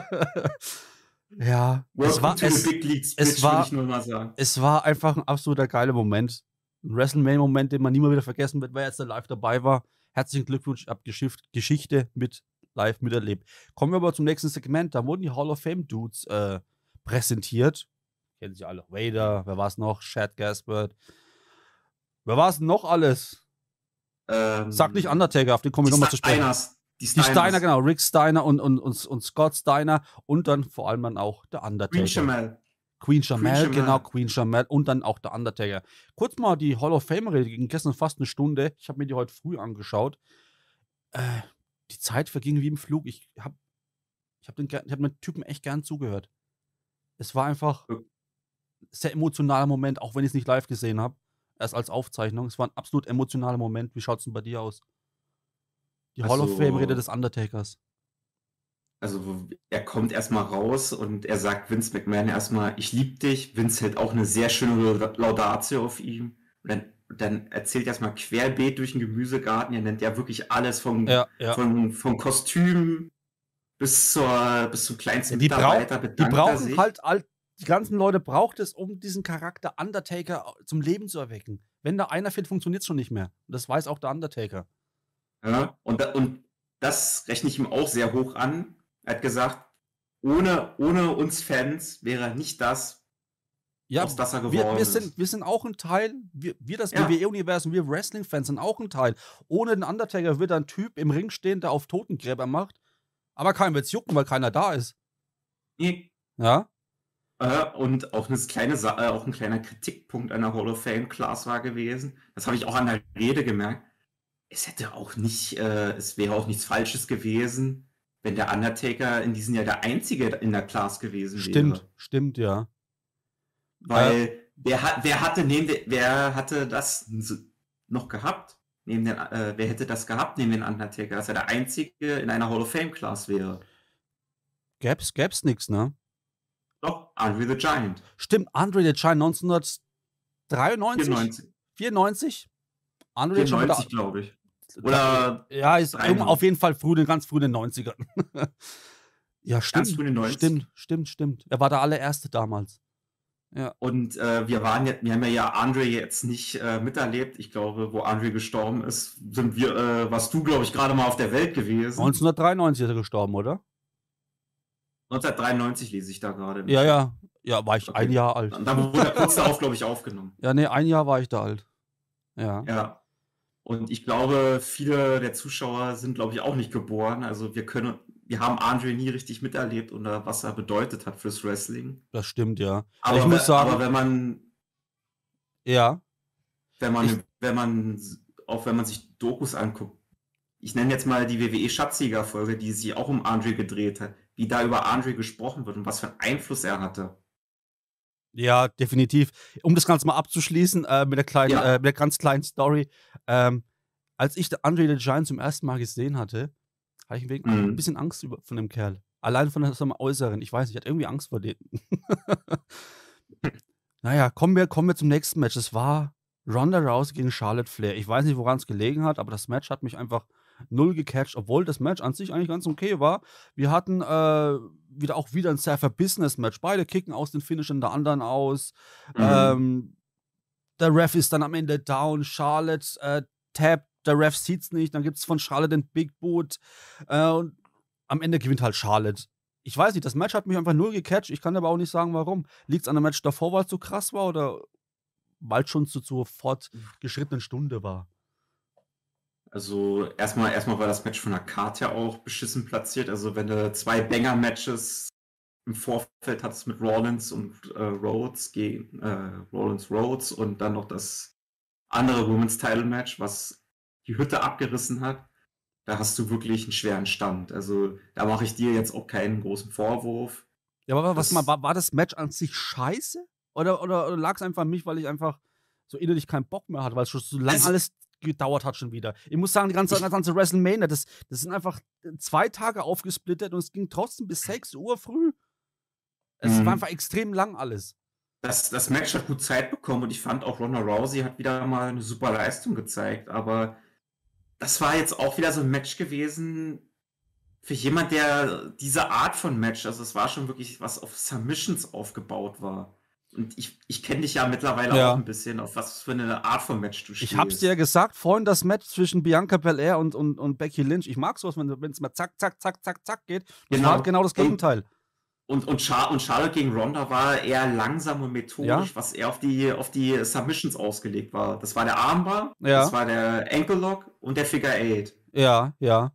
Ja. Welcome to the Big Leagues, Bitch, würde ich nur mal sagen. Es war einfach ein absoluter geiler Moment. Ein WrestleMania-Moment, den man nie mehr wieder vergessen wird, wer jetzt da live dabei war. Herzlichen Glückwunsch, ich habe Geschichte live miterlebt. Kommen wir aber zum nächsten Segment. Da wurden die Hall of Fame Dudes präsentiert. Kennen Sie alle. Vader, wer war es noch? Chad Gaspard. Wer war es noch alles? Sag nicht Undertaker, auf den kommen wir nochmal zu sprechen. Die Steiner, genau. Rick Steiner und Scott Steiner und dann vor allem dann auch der Undertaker. Queen Shamel, genau, Queen Shamel und dann auch der Undertaker. Kurz mal die Hall of Fame-Rede, die ging gestern fast eine Stunde. Ich habe mir die heute früh angeschaut. Die Zeit verging wie im Flug. Ich hab dem Typen echt gern zugehört. Es war einfach ein sehr emotionaler Moment, auch wenn ich es nicht live gesehen habe. Erst als Aufzeichnung. Es war ein absolut emotionaler Moment. Wie schaut es denn bei dir aus? Die Hall of Fame-Rede des Undertakers. Also, er kommt erstmal raus und er sagt Vince McMahon erstmal, ich liebe dich. Vince hält auch eine sehr schöne Laudatio auf ihm. Und dann erzählt er erstmal querbeet durch den Gemüsegarten. Er nennt ja wirklich alles vom Kostüm bis zum kleinsten Mitarbeiter. Die brauchen halt, die ganzen Leute braucht es, um diesen Charakter Undertaker zum Leben zu erwecken. Wenn da einer fehlt, funktioniert es schon nicht mehr. Und das weiß auch der Undertaker. Ja, und das rechne ich ihm auch sehr hoch an. Er hat gesagt, ohne uns Fans wäre er nicht das, aus das er geworden ist. Wir sind auch ein Teil, wir das WWE-Universum, wir Wrestling-Fans sind auch ein Teil. Ohne den Undertaker wird ein Typ im Ring stehen, der auf Totengräber macht. Aber keinem wird's jucken, weil keiner da ist. Nee. Ja? Und auch ein kleiner Kritikpunkt einer Hall of Fame-Class war gewesen. Das habe ich auch an der Rede gemerkt. Es wäre auch nichts Falsches gewesen, wenn der Undertaker in diesem Jahr der Einzige in der Class gewesen wäre. Stimmt, ja. Weil wer hatte das noch gehabt? Wer hätte das gehabt neben den Undertaker, dass er der Einzige in einer Hall of Fame Class wäre? Gäb's nix, ne? Doch, Andre the Giant. Stimmt, Andre the Giant 1993? 94? Andre 94, glaube ich. Oder ja, ist auf jeden Fall ganz früh in den 90ern. Ja, stimmt. Ganz früh in den 90ern. Stimmt. Er war der allererste damals. Ja. Und wir haben ja Andre jetzt nicht miterlebt. Ich glaube, wo Andre gestorben ist, warst du, glaube ich, gerade mal auf der Welt gewesen. 1993 ist er gestorben, oder? 1993 lese ich da gerade. Ja, war ich ein Jahr alt. Da wurde er kurz darauf, glaube ich, aufgenommen. Ja, nee, ein Jahr war ich da alt. Ja. Und ich glaube, viele der Zuschauer sind, glaube ich, auch nicht geboren. Also wir haben Andre nie richtig miterlebt und was er bedeutet hat fürs Wrestling. Das stimmt, ja. Aber ich muss sagen, aber wenn man sich Dokus anguckt, ich nenne jetzt mal die WWE-Schatzsieger-Folge, die sich auch um Andre gedreht hat, wie da über Andre gesprochen wird und was für einen Einfluss er hatte. Ja, definitiv. Um das Ganze mal abzuschließen, mit der ganz kleinen Story. Als ich Andre the Giant zum ersten Mal gesehen hatte, hatte ich ein bisschen Angst von dem Kerl. Allein von seinem Äußeren. Ich weiß nicht, ich hatte irgendwie Angst vor dem. Naja, kommen wir zum nächsten Match. Es war Ronda Rousey gegen Charlotte Flair. Ich weiß nicht, woran es gelegen hat, aber das Match hat mich einfach null gecatcht, obwohl das Match an sich eigentlich ganz okay war. Wir hatten wieder ein sehr Business-Match. Beide kicken aus den Finishern der anderen aus. Der Ref ist dann am Ende down. Charlotte tappt. Der Ref sieht's nicht. Dann gibt's von Charlotte den Big Boot. Und am Ende gewinnt halt Charlotte. Ich weiß nicht, das Match hat mich einfach null gecatcht. Ich kann aber auch nicht sagen, warum. Liegt's an dem Match davor, weil es so krass war oder weil es schon zur fortgeschrittenen Stunde war? Also erstmal war das Match von der Karte ja auch beschissen platziert. Also wenn du 2 Banger-Matches im Vorfeld hattest mit Rollins und Rhodes gegen Rollins und dann noch das andere Women's Title Match, was die Hütte abgerissen hat, da hast du wirklich einen schweren Stand. Also da mache ich dir jetzt auch keinen großen Vorwurf. Ja, aber war das Match an sich scheiße? Oder lag es einfach an mich, weil ich einfach so innerlich keinen Bock mehr hatte, weil es schon so lange Also, alles gedauert hat schon wieder. Ich muss sagen, die ganze WrestleMania, das sind einfach 2 Tage aufgesplittet und es ging trotzdem bis 6 Uhr früh. Es war einfach extrem lang alles. das Match hat gut Zeit bekommen und ich fand auch Ronda Rousey hat wieder mal eine super Leistung gezeigt, aber das war jetzt auch wieder so ein Match gewesen für jemand, der diese Art von Match, also es war schon wirklich was auf Submissions aufgebaut war. Und ich kenne dich ja mittlerweile auch Ja. ein bisschen, auf was für eine Art von Match du Ich hab's dir ja stehst. gesagt, vorhin das Match zwischen Bianca Belair und Becky Lynch. Ich mag sowas, wenn es mal zack, zack, zack, zack, zack geht. Das war halt Genau. genau das Und, Gegenteil. und Charlotte gegen Ronda war eher langsam und Ja, methodisch, was eher auf die Submissions ausgelegt war. Das war der Armbar, das ja, war der Ankle Lock und der Figure Eight. ja, ja.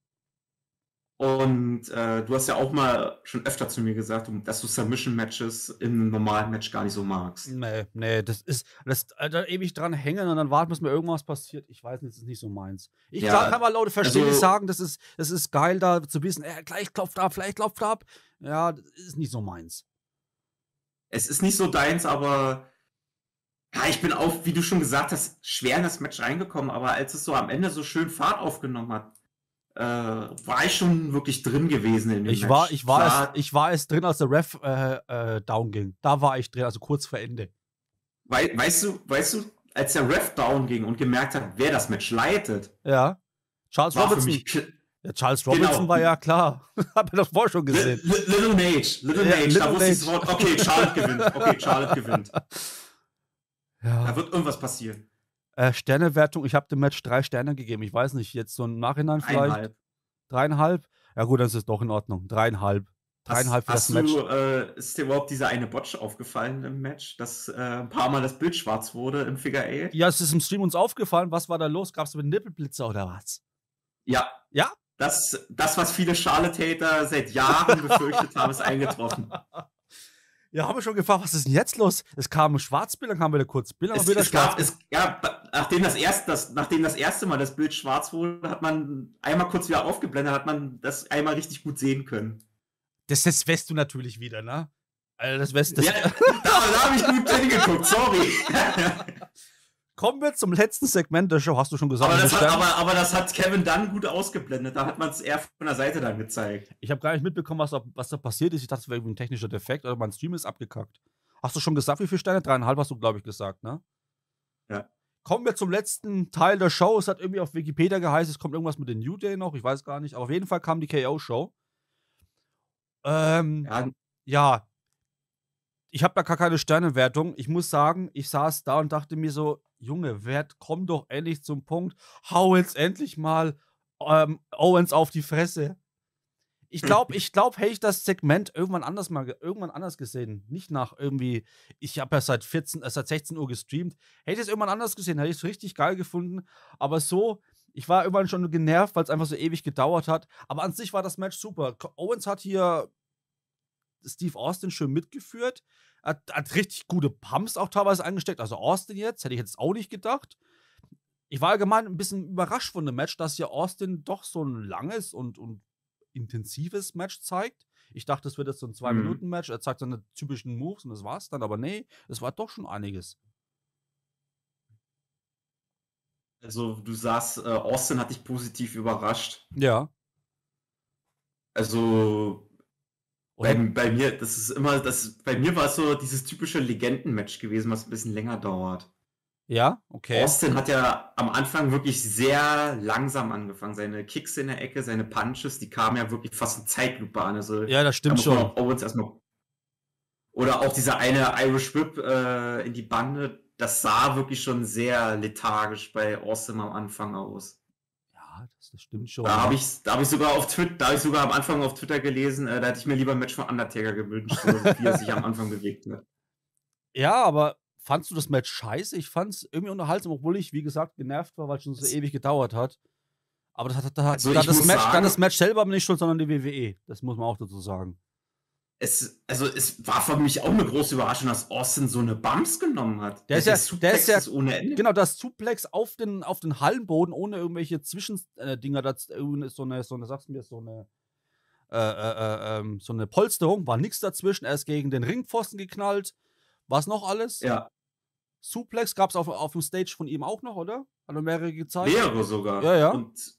Und du hast ja auch mal schon öfter zu mir gesagt, dass du Submission-Matches im normalen Match gar nicht so magst. Nee, da ewig dran hängen und dann warten, bis mir irgendwas passiert. Ich weiß nicht, das ist nicht so meins. Klar, kann Ja, man Leute verstehen, die also sagen, das ist geil, da zu wissen, gleich klopft ab, vielleicht klopft ab. Ja, das ist nicht so meins. es ist nicht so deins, aber ja, ich bin auch, wie du schon gesagt hast, schwer in das Match reingekommen, aber als es so am Ende so schön Fahrt aufgenommen hat, war ich schon wirklich drin gewesen in dem Ich war Match. Klar, es drin, als der Ref down ging. Da war ich drin, also kurz vor Ende. weißt du, als der Ref down ging und gemerkt hat, wer das Match leitet, Ja. Charles war für Robinson. mich Ja, Charles Robinson genau. war ja klar. Hab ich das vorher schon gesehen. Little Nate, Ja, da Little wusste ich das Nate. Wort, okay, Charlotte gewinnt. Okay, Charlotte gewinnt. Da Ja. wird irgendwas passieren. Sternewertung, ich habe dem Match 3 Sterne gegeben. Ich weiß nicht, jetzt so im Nachhinein vielleicht 1,5. 3,5. Ja gut, dann ist es doch in Ordnung. 3,5. 3,5 für das Match. Ist dir überhaupt dieser eine Botch aufgefallen im Match, dass ein paar Mal das Bild schwarz wurde im Figure 8? Ja, es ist im Stream uns aufgefallen. Was war da los? Gab es mit Nippelblitzer oder was? Ja, Ja? das, was viele Charlotte-Hater seit Jahren befürchtet haben, ist eingetroffen. Ja, haben wir schon gefragt, was ist denn jetzt los? Es kam ein Schwarzbild, dann kam wieder kurz Bild, aber wieder schwarz. Nachdem das erste Mal das Bild schwarz wurde, hat man einmal kurz wieder aufgeblendet, hat man das einmal richtig gut sehen können. Das weißt du natürlich wieder, ne? Also das weißt Ja, da habe ich gut hingeguckt, sorry. Kommen wir zum letzten Segment der Show. Hast du schon gesagt? Aber das hat Kevin dann gut ausgeblendet. Da hat man es eher von der Seite dann gezeigt. Ich habe gar nicht mitbekommen, was da passiert ist. Ich dachte, es wäre irgendwie ein technischer Defekt oder mein Stream ist abgekackt. Hast du schon gesagt, wie viele Sterne? 3,5 hast du, glaube ich, gesagt, ne? Ja. Kommen wir zum letzten Teil der Show. Es hat irgendwie auf Wikipedia geheißen, es kommt irgendwas mit den New Day noch. Ich weiß gar nicht. Aber auf jeden Fall kam die KO-Show. Ja. Ich habe da gar keine Sternewertung. Ich muss sagen, ich saß da und dachte mir so, Junge, komm doch endlich zum Punkt. Hau jetzt endlich mal Owens auf die Fresse. Ich glaube, hätte ich das Segment irgendwann anders gesehen. Nicht nach irgendwie, ich habe ja seit 16 Uhr gestreamt. Hätte ich es irgendwann anders gesehen, hätte ich es richtig geil gefunden. Aber so, ich war irgendwann schon genervt, weil es einfach so ewig gedauert hat. Aber an sich war das Match super. Owens hat hier Steve Austin schön mitgeführt. Hat richtig gute Pumps auch teilweise eingesteckt. Also Austin jetzt, hätte ich jetzt auch nicht gedacht. Ich war allgemein ein bisschen überrascht von dem Match, dass ja Austin doch so ein langes und intensives Match zeigt. Ich dachte, es wird jetzt so ein 2-Minuten-Match. Er zeigt seine typischen Moves und das war's dann. Aber nee, es war doch schon einiges. Also du sagst, Austin hat dich positiv überrascht. Ja. Also bei mir, bei mir war es so dieses typische Legenden-Match gewesen, was ein bisschen länger dauert. Ja, okay. Austin hat ja am Anfang wirklich sehr langsam angefangen. Seine Kicks in der Ecke, seine Punches, die kamen ja wirklich fast in Zeitlupe an. Also, ja, das stimmt schon. Owens erstmal. Oder auch dieser eine Irish Whip in die Bande, das sah wirklich schon sehr lethargisch bei Austin am Anfang aus. Ja, das stimmt schon. Da habe ich sogar am Anfang auf Twitter gelesen, da hätte ich mir lieber ein Match von Undertaker gewünscht, so wie er sich am Anfang bewegt hat. Ja, aber fandst du das Match scheiße? Ich fand es irgendwie unterhaltsam, obwohl ich, wie gesagt, genervt war, weil es schon so ewig gedauert hat. Aber das Match selber bin ich schuld, sondern die WWE. Das muss man auch dazu sagen. Es war für mich auch eine große Überraschung, dass Austin so eine Bumps genommen hat. Der ist ja ohne Ende. Genau, das Suplex auf den Hallenboden ohne irgendwelche Zwischendinger, so eine Polsterung, war nichts dazwischen. Er ist gegen den Ringpfosten geknallt. Was noch alles? Ja. Suplex gab es auf dem Stage von ihm auch noch, oder? Hat er mehrere gezeigt? Mehrere sogar. Ja, ja. Und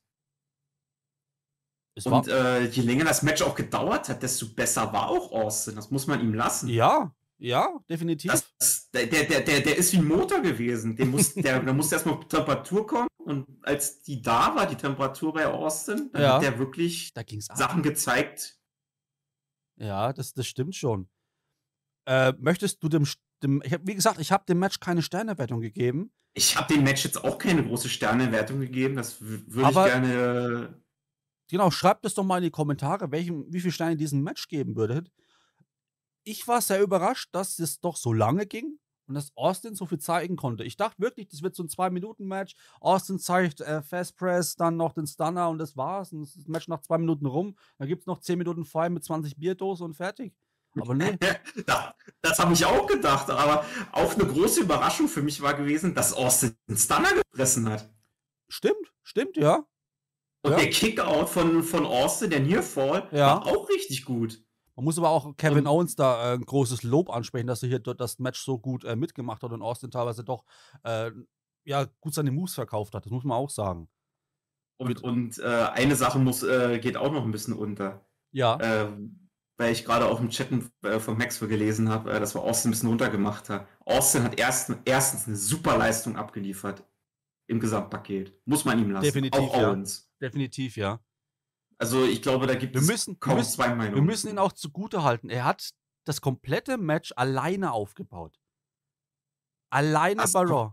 je länger das Match auch gedauert hat, desto besser war auch Austin. Das muss man ihm lassen. Ja, definitiv. Der ist wie ein Motor gewesen. Der musste erstmal auf Temperatur kommen. Und als die Temperatur bei Austin, dann hat der wirklich Sachen gezeigt. Ja, das stimmt schon. Möchtest du wie gesagt, ich habe dem Match keine Sternewertung gegeben. Ich habe dem Match jetzt auch keine große Sternewertung gegeben. Das würde ich gerne. Genau, schreibt es doch mal in die Kommentare, wie viele Sterne diesem Match geben würdet. Ich war sehr überrascht, dass es doch so lange ging und dass Austin so viel zeigen konnte. Ich dachte wirklich, das wird so ein 2-Minuten-Match. Austin zeigt Fast Press, dann noch den Stunner und das war's. Und das Match nach 2 Minuten rum. Dann gibt es noch 10 Minuten Feuer mit 20 Bierdosen und fertig. Aber nee. Das habe ich auch gedacht. Aber auch eine große Überraschung für mich war gewesen, dass Austin den Stunner gefressen hat. Stimmt, ja. Und der Kickout von Austin, der Nearfall, war auch richtig gut. Man muss aber auch Kevin Owens da ein großes Lob ansprechen, dass er hier das Match so gut mitgemacht hat und Austin teilweise doch gut seine Moves verkauft hat. Das muss man auch sagen. Und eine Sache geht auch noch ein bisschen unter. Ja. Weil ich gerade auch im Chat von Maxwell gelesen habe, dass wir Austin ein bisschen runtergemacht haben. Austin hat erstens eine super Leistung abgeliefert im Gesamtpaket. Muss man ihm lassen. Definitiv, auch Owens. Definitiv, ja. Also ich glaube, da gibt es kaum zwei Meinungen. Wir müssen ihn auch zugute halten. Er hat das komplette Match alleine aufgebaut. Alleine bei Raw.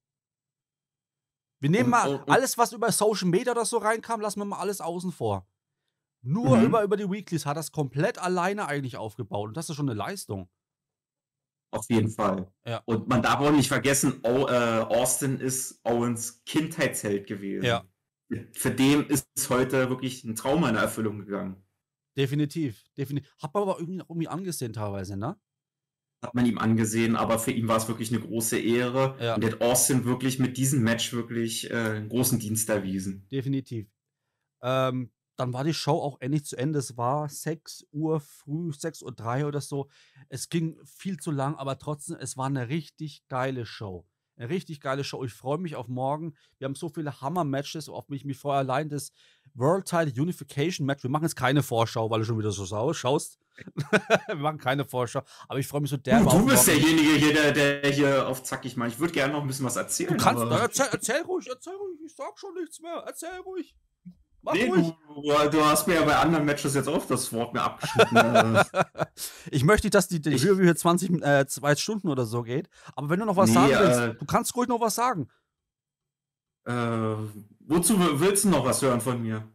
Wir nehmen mal alles, was über Social Media oder so reinkam, lassen wir mal alles außen vor. Nur über die Weeklies hat er es komplett alleine eigentlich aufgebaut. Und das ist schon eine Leistung. Auf jeden Fall. Ja. Und man darf auch nicht vergessen, Austin ist Owens Kindheitsheld gewesen. Ja. Für den ist es heute wirklich ein Traum in Erfüllung gegangen. Definitiv. Hat man aber irgendwie angesehen teilweise, ne? Hat man ihm angesehen, aber für ihn war es wirklich eine große Ehre. Ja. Und der hat Austin wirklich mit diesem Match wirklich einen großen Dienst erwiesen. Definitiv. Dann war die Show auch endlich zu Ende. Es war 6 Uhr früh, 6:03 Uhr oder so. Es ging viel zu lang, aber trotzdem, es war eine richtig geile Show. Eine richtig geile Show. Ich freue mich auf morgen. Wir haben so viele Hammer-Matches, auf mich mich freue allein das World Title Unification Match. Wir machen jetzt keine Vorschau, weil du schon wieder so schaust. Wir machen keine Vorschau, aber ich freue mich so derbe. Du bist derjenige hier, der hier auf zackig macht. Ich würde gerne noch ein bisschen was erzählen. Du kannst, erzähl ruhig. Ich sag schon nichts mehr. Erzähl ruhig. Nee, du hast mir ja bei anderen Matches jetzt auch das Wort mehr abgeschnitten. Ich möchte nicht, dass die Review hier 2 Stunden oder so geht. Aber wenn du noch was sagen willst, du kannst ruhig noch was sagen. Wozu willst du noch was hören von mir?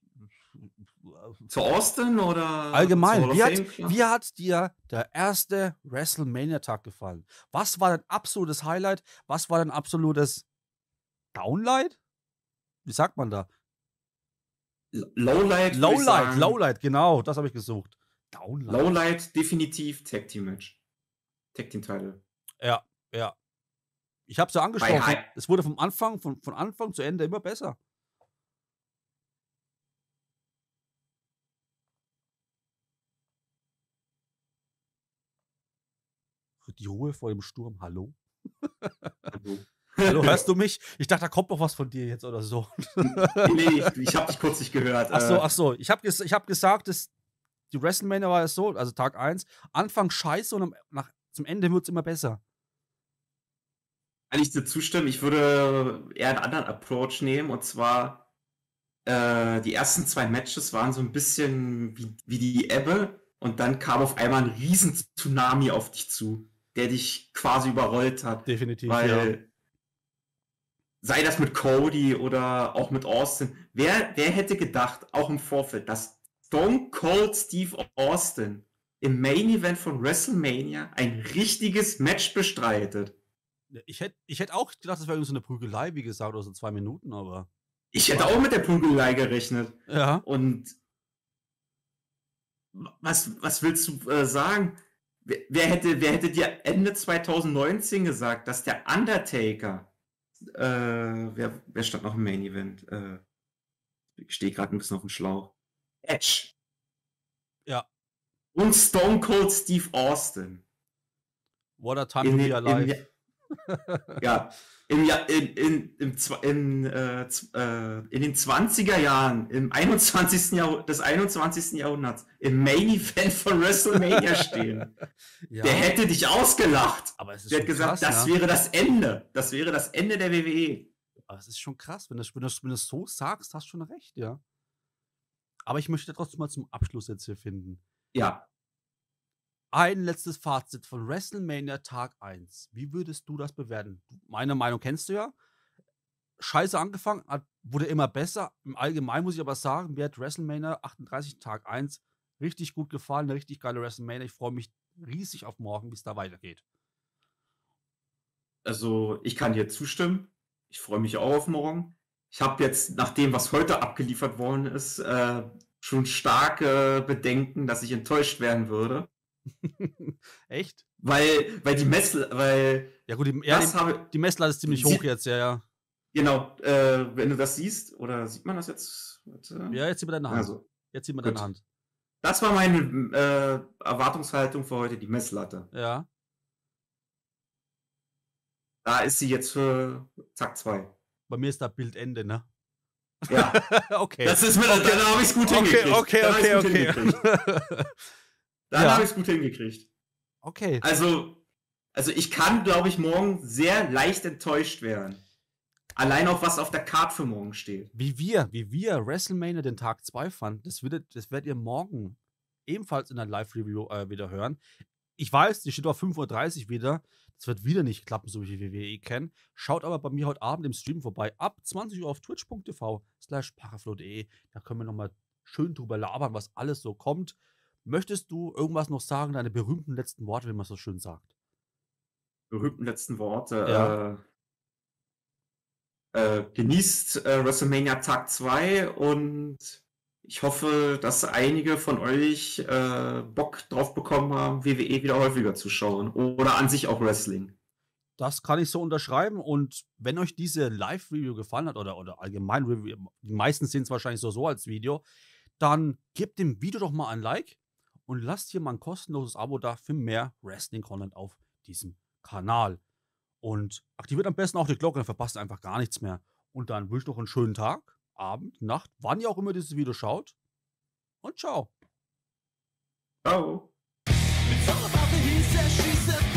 Zu Austin oder? Allgemein, wie hat dir der erste WrestleMania-Tag gefallen? Was war dein absolutes Highlight? Was war dein absolutes Downlight? Wie sagt man da? Lowlight, genau, das habe ich gesucht. Downlight. Lowlight, definitiv Tag Team Match. Tag Team Title. Ja. Ich habe es ja angesprochen. Es wurde von Anfang zu Ende immer besser. Die Ruhe vor dem Sturm, hallo? Hallo, hörst du mich? Ich dachte, da kommt noch was von dir jetzt oder so. Nee, ich habe dich kurz nicht gehört. Ach so. Ich hab gesagt, dass die WrestleMania war es so, also Tag 1, Anfang scheiße und zum Ende wird es immer besser. Kann ich dir zustimmen? Ich würde eher einen anderen Approach nehmen, und zwar die ersten 2 Matches waren so ein bisschen wie die Ebbe, und dann kam auf einmal ein riesen Tsunami auf dich zu, der dich quasi überrollt hat. Definitiv, weil sei das mit Cody oder auch mit Austin. Wer hätte gedacht, auch im Vorfeld, dass Stone Cold Steve Austin im Main Event von WrestleMania ein richtiges Match bestreitet? Ich hätte auch gedacht, das wäre so eine Prügelei, wie gesagt, oder so 2 Minuten, aber. Ich hätte auch mit der Prügelei gerechnet. Ja. Und was willst du sagen? Wer hätte dir Ende 2019 gesagt, dass der Undertaker, wer stand noch im Main Event? Ich stehe gerade ein bisschen auf dem Schlauch. Edge. Ja. Und Stone Cold Steve Austin. What a time to be alive. Ja, in den 20er Jahren, im 21. des 21. Jahrhunderts, im Main Event von WrestleMania stehen. Ja, Der hätte dich ausgelacht. aber es ist Der schon hat gesagt, krass, das ne? wäre das Ende. Das wäre das Ende der WWE. Aber es ist schon krass, wenn du so sagst, hast du schon recht, ja. Aber ich möchte trotzdem mal zum Abschluss jetzt hier finden. Ja, Ein letztes Fazit von WrestleMania Tag 1. Wie würdest du das bewerten? Meine Meinung kennst du ja. Scheiße angefangen, wurde immer besser. Im Allgemeinen muss ich aber sagen, mir hat WrestleMania 38 Tag 1 richtig gut gefallen. Eine richtig geile WrestleMania. Ich freue mich riesig auf morgen, wie es da weitergeht. also ich kann dir zustimmen. Ich freue mich auch auf morgen. Ich habe jetzt, nach dem, was heute abgeliefert worden ist, schon starke Bedenken, dass ich enttäuscht werden würde. Echt? Weil die Messlatte, Ja gut, die Messlatte ist ziemlich hoch jetzt, ja. Genau, wenn du das siehst, oder sieht man das jetzt? Warte. Ja, jetzt sieht man deine Hand. Also, Jetzt sieht man gut. deine Hand. Das war meine Erwartungshaltung für heute, die Messlatte. Ja. Da ist sie jetzt für Tag 2. Bei mir ist da Bildende, ne? Ja. Okay. Das ist mir, dann habe ich es gut hingekriegt. Okay. Dann Ja. habe ich es gut hingekriegt. Okay. Also ich kann, glaube ich, morgen sehr leicht enttäuscht werden. Allein auf was auf der Card für morgen steht. Wie wir WrestleMania den Tag 2 fanden, das werdet ihr morgen ebenfalls in der Live-Review wieder hören. Ich weiß, die steht auf 5:30 Uhr wieder. Das wird wieder nicht klappen, so wie wir WWE kennen. Schaut aber bei mir heute Abend im Stream vorbei. Ab 20 Uhr auf twitch.tv/paraflo.de. Da können wir nochmal schön drüber labern, was alles so kommt. Möchtest du irgendwas noch sagen, deine berühmten letzten Worte, wie man so schön sagt? Berühmten letzten Worte. Ja. Genießt WrestleMania Tag 2 und ich hoffe, dass einige von euch Bock drauf bekommen haben, WWE wieder häufiger zu schauen oder an sich auch Wrestling. Das kann ich so unterschreiben. Und wenn euch diese Live-Review gefallen hat oder allgemein Review, die meisten sehen es wahrscheinlich so als Video, dann gebt dem Video doch mal ein Like und lasst hier mal ein kostenloses Abo da für mehr Wrestling-Content auf diesem Kanal. Und aktiviert am besten auch die Glocke, dann verpasst ihr einfach gar nichts mehr. Und dann wünsche ich noch einen schönen Tag, Abend, Nacht, wann ihr auch immer dieses Video schaut. Und ciao. Ciao. It's all about the he said, she said.